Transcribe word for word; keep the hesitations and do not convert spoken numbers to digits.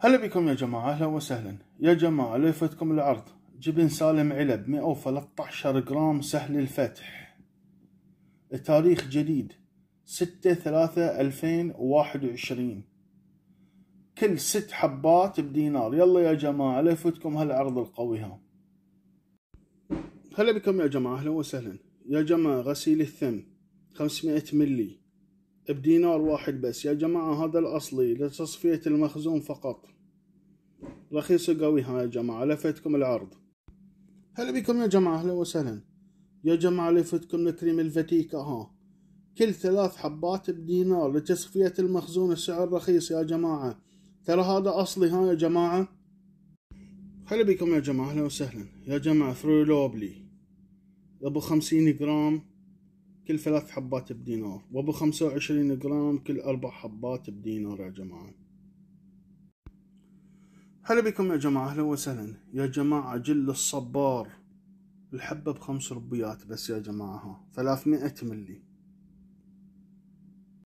هلا بكم يا جماعة، أهلا وسهلا يا جماعة. لو يفوتكم العرض جبن سالم علب مئة وثلاثة عشر جرام سهل الفتح، تاريخ جديد ستة ثلاثة ألفين وواحد وعشرين، كل ست حبات بدينار. يلا يا جماعة لا يفوتكم هالعرض القوي. ها هلا بكم يا جماعة، أهلا وسهلا يا جماعة. غسيل الثم خمسمائة ملي بدينار واحد بس يا جماعة، هذا الأصلي لتصفية المخزون فقط، رخيص قوي. ها يا جماعة لفتكم العرض. هلا بكم يا جماعة، أهلا وسهلا يا جماعة. لفتكم الكريم الفتيكة، ها كل ثلاث حبات بدينار لتصفية المخزون، السعر رخيص يا جماعة، ترى هذا أصلي. ها يا جماعة هلا بكم يا جماعة، أهلا وسهلا يا جماعة. فرولوبلي أبو خمسين جرام كل ثلاث حبات بدينار، وأبو خمسة وعشرين جرام كل أربع حبات بدينار يا جماعة. هلا بكم يا جماعة، أهلا وسهلا يا جماعة. جل الصبار الحبة بخمس ربيات بس يا جماعة، ها ثلاثمائة ملي.